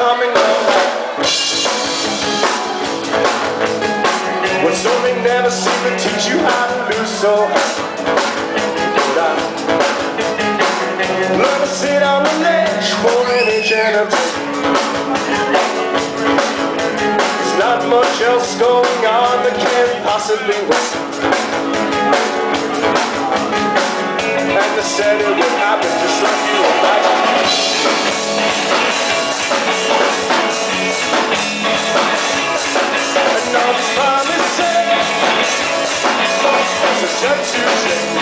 coming home. When something never seemed to teach you how to lose, so learn to sit on the ledge for an inch and a toe. There's not much else going on that can't possibly work. And they said it would happen just like you imagined. And all this promises is a jet to change.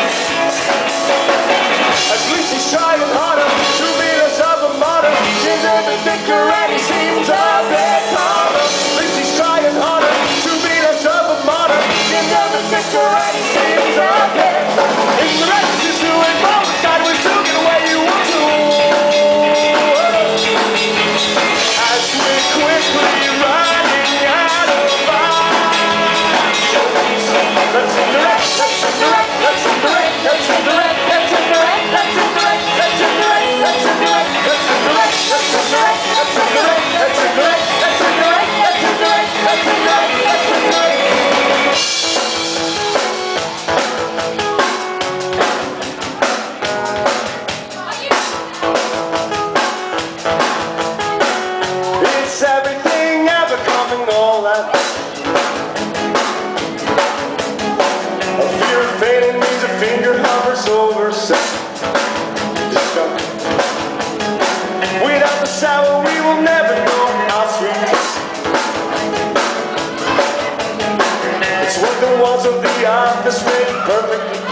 At least he's trying harder to beat us of a martyr. He never think already seems a bit harder. At least he's trying harder to beat us of a martyr. He never think already seems a bit. In the rest is doing both sideways to get away you want to. As we're quickly running out of options. Let's in the wreck, let's in the wreck, let's in the wreck, let's in the wreck, let's in the wreck. It's everything ever coming all at once. A fear of fading means a finger hovers over self. Without the sour, we will never know how sweet it is. It's what the walls of the office made perfectly.